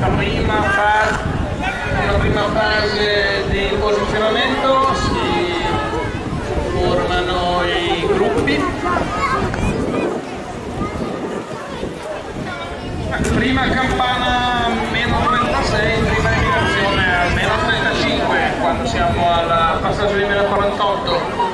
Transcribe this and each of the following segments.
una prima fase di posizionamento, si formano i gruppi. Prima campana meno 36, prima eliminazione a meno 35 quando siamo al passaggio di meno 48.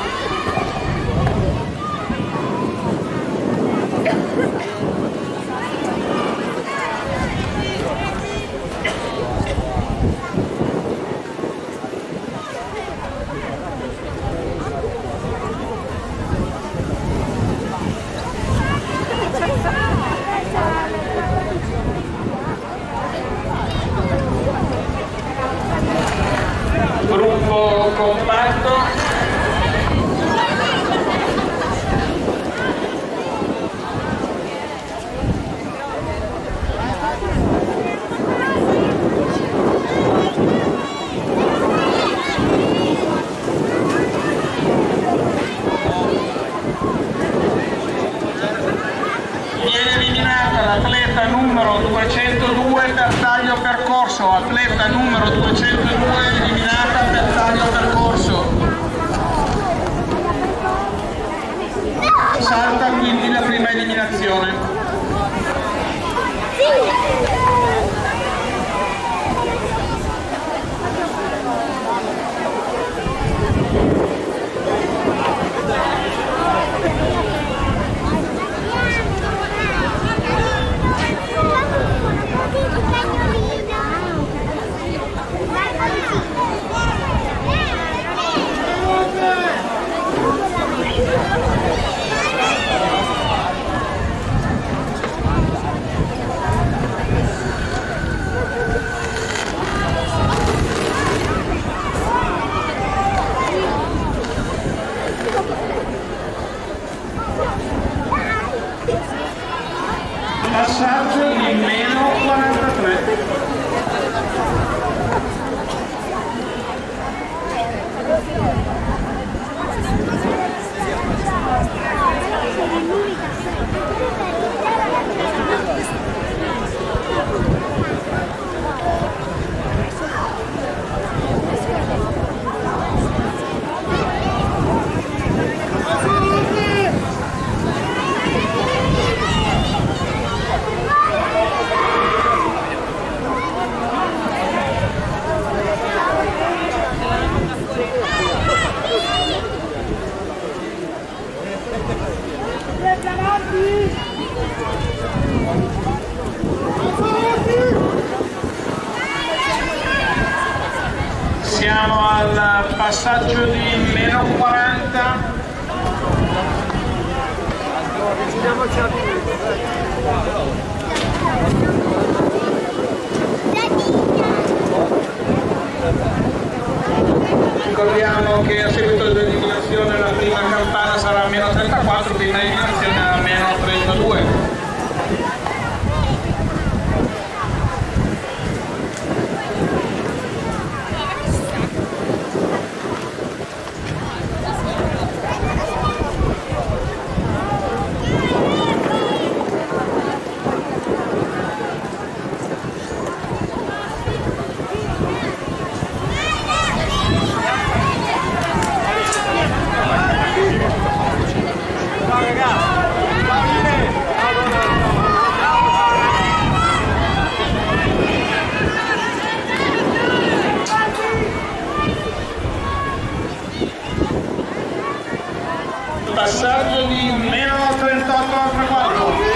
Gruppo compatto. Viene eliminata l'atleta numero 202 per taglio percorso, atleta numero 202 eliminata per taglio percorso. Salta quindi la prima eliminazione. Passaggio di meno 43. Siamo al passaggio di meno 40. Ricordiamo che a seguito dell'eliminazione la prima campana sarà a meno 34, prima eliminazione a meno 32. Passaggio di meno 38 a 34.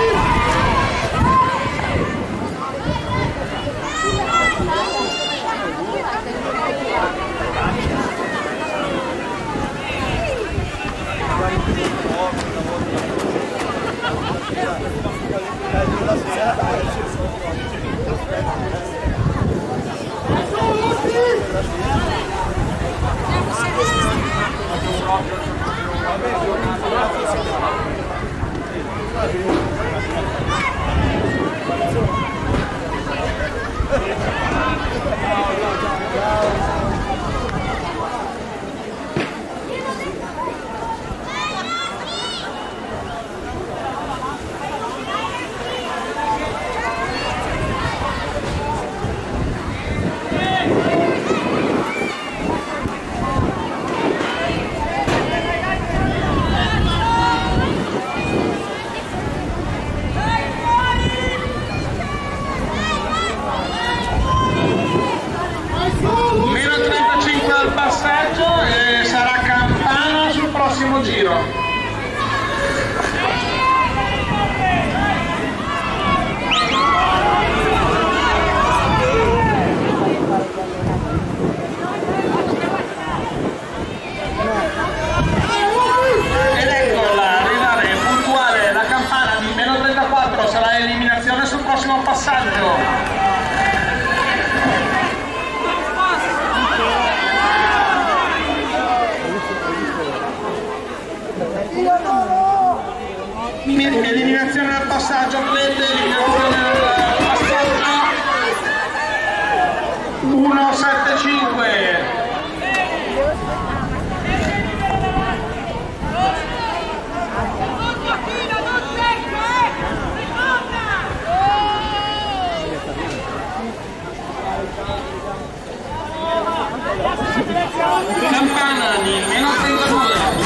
giro. Ed eccola arrivare puntuale la campana di meno 34, sarà eliminazione sul prossimo passaggio. Eliminazione del passaggio, atlete, eliminazione del passaggio 1-7-5. Campana di meno 32.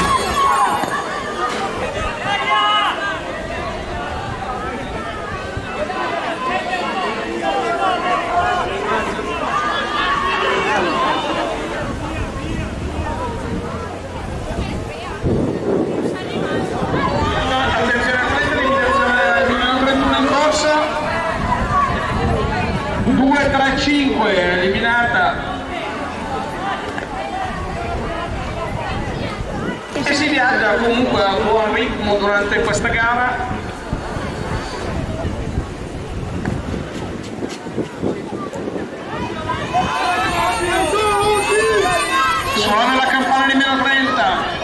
Attenzione atleta, eliminazione di meno 31 in corsa. 2-3-5 eliminata. E si viaggia comunque a buon ritmo durante questa gara. Suona la campana di meno 30.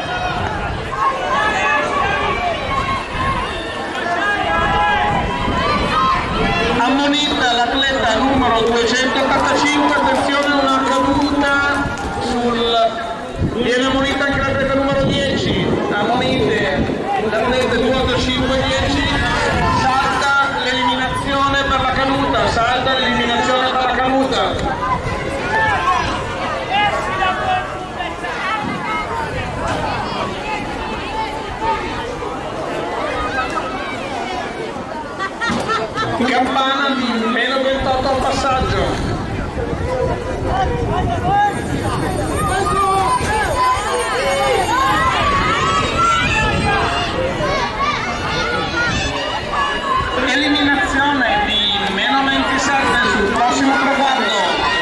Ammonita l'atleta numero 285, attenzione, una caduta viene ammonita anche l'atleta numero 10, ammonite l'atleta 285-10, salta l'eliminazione per la caduta, salta l'eliminazione per la caduta. Campana di meno 28 al passaggio. Eliminazione di meno 27 sul prossimo traguardo.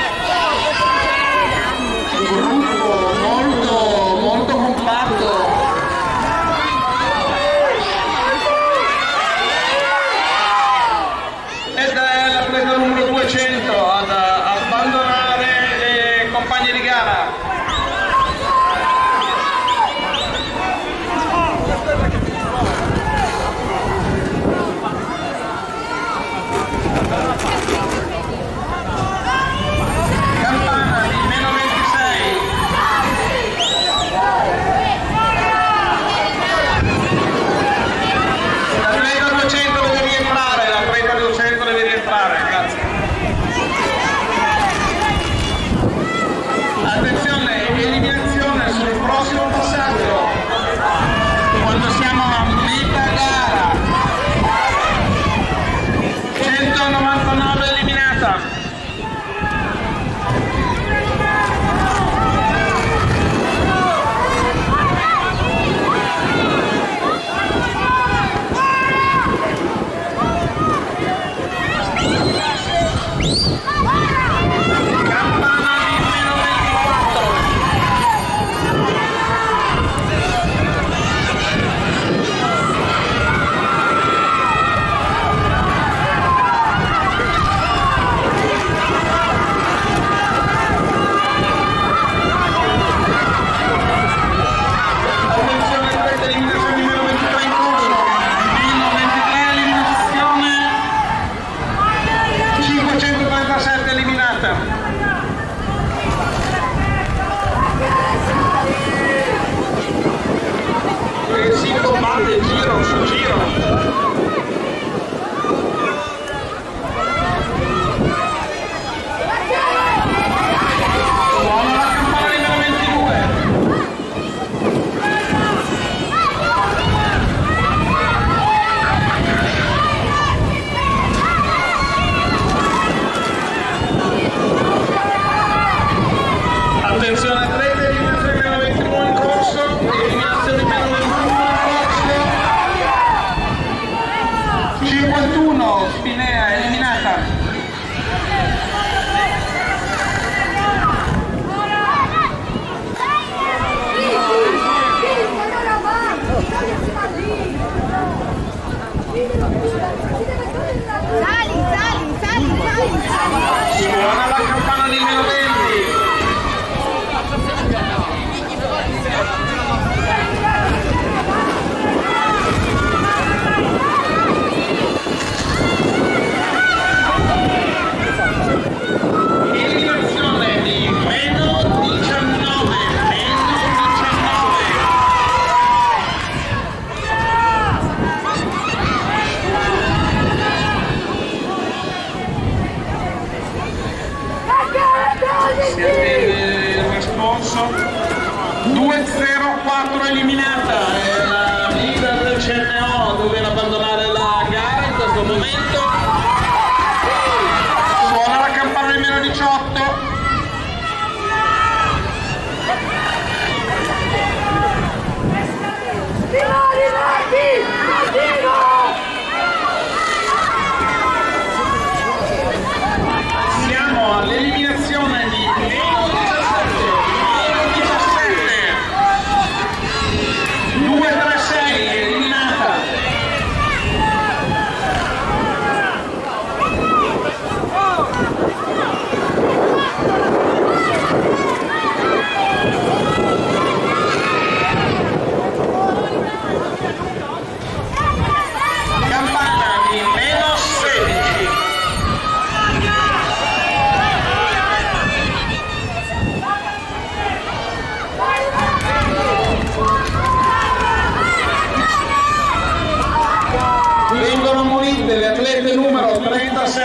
Gruppo molto compatto. Ed è l'atleta numero 200 ad abbandonare le compagne di gara. Campana di meno 26. L'atleta 200 deve rientrare, l'atleta 200 deve rientrare, grazie. Attenzione, eliminazione sul prossimo passaggio. Quando siamo a metà gara. 199 eliminata. Campana di meno 24. Attenzione, atleta, eliminazione di meno 23 in corso. Meno 23 eliminazione. 537 eliminata. E si combatte giro su giro. Suona la campana di meno 22. Attenzione atleta, eliminazione di meno 21 in corso, eliminazione di meno 21. Suona la campana di meno 20. Eliminazione di meno 19. Si attende il responso. 2-0-4 eliminata, è la leader del CNO, doveva abbandonare la gara in questo momento. Suona la campana di meno 18. Siamo all'eliminazione di meno 17. 2-3-6 eliminata. Campana di meno 16. Vengono munite le atlete numero 36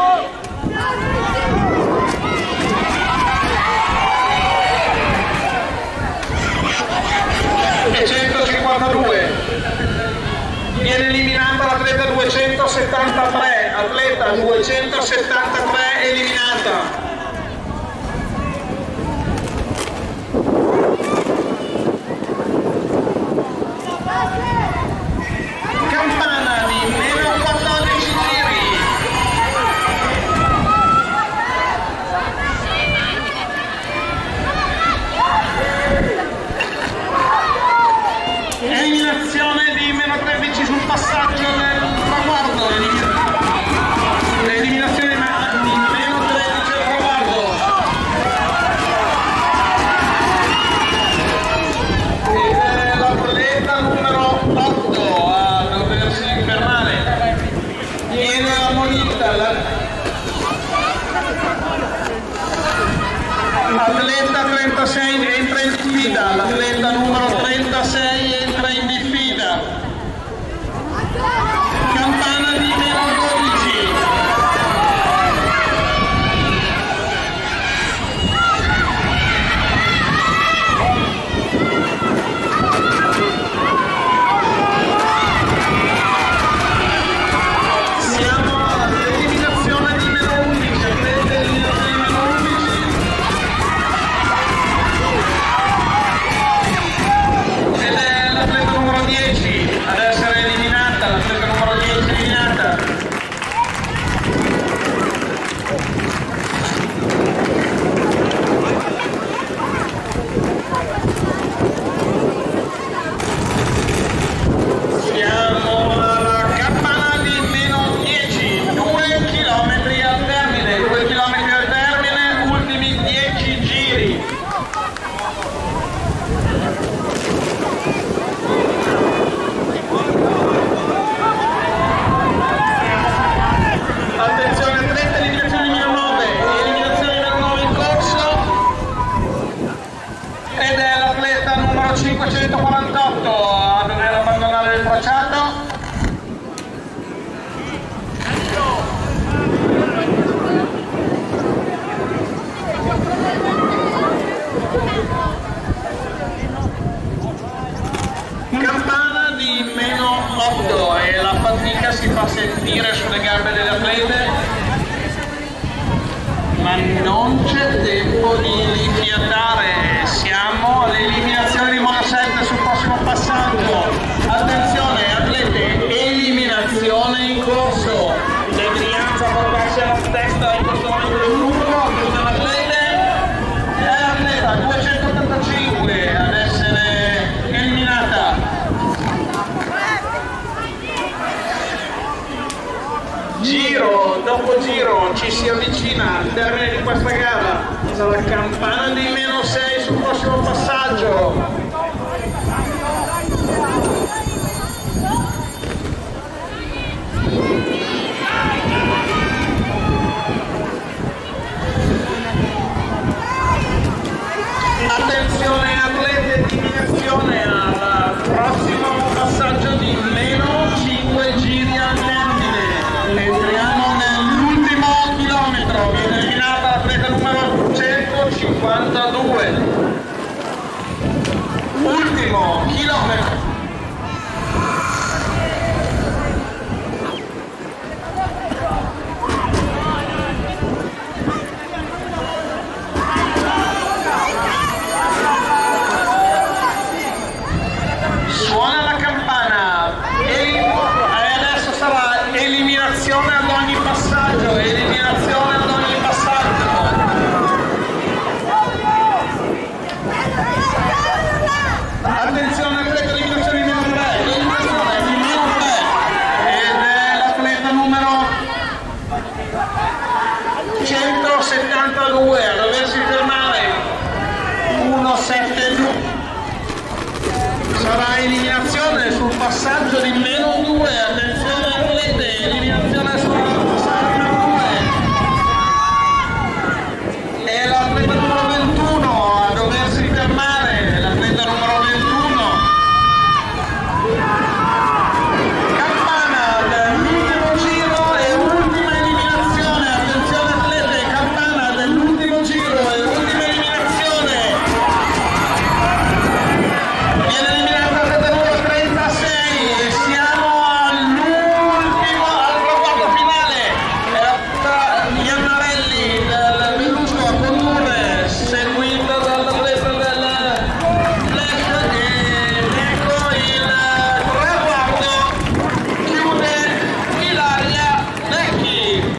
e 152. Viene eliminata l'atleta 273, atleta 273 eliminata. Campana di meno 14 giri. Eliminazione di meno 13 sul passaggio del traguardo. Eliminazione di meno 13 al traguardo. Ed è l'atleta numero 8 a doversi fermare. Viene ammonita l'atleta 36 entra in diffida, l'atleta numero 36 entra in diffida. Campana di meno 12. Siamo all'eliminazione di meno 11, atleta eliminazione di meno 11. Ed è l'atleta numero 10 ad essere eliminata, l'atleta numero 10 eliminata. Siamo alla campana di meno 10, 2 chilometri al termine, 2 chilometri al termine, ultimi 10 giri. Attenzione, atleta, eliminazione di meno 9, eliminazione di meno 9 in corso. Ed è l'atleta numero 548 a dover abbandonare il tracciato. Campana di meno 8 e la fatica si fa sentire sulle gambe delle atlete, ma non c'è tempo di rifiatare. Siamo all'eliminazione di meno 7 sul prossimo passaggio. Attenzione atlete, eliminazione in corso. C'è Brianza a portarsi alla testa in questo momento del gruppo, dell'atlete. È l'atleta 285 ad essere eliminata. dopo giro ci si avvicina al termine di questa gara, c'è la campana di -6 sul prossimo passaggio. Attenzione atlete di direzione al prossimo passaggio di -5 giri al termine. Entriamo nell'ultimo chilometro, viene eliminata l'atleta numero 152. Ultimo chilometro. Suona la campana e adesso sarà eliminazione ad ogni passaggio, eliminazione ad ogni passaggio. Attenzione atleta, eliminazione numero 3, eliminazione numero 3 ed è l'atleta numero 172 a doversi fermare, 172. Sarà eliminazione sul passaggio di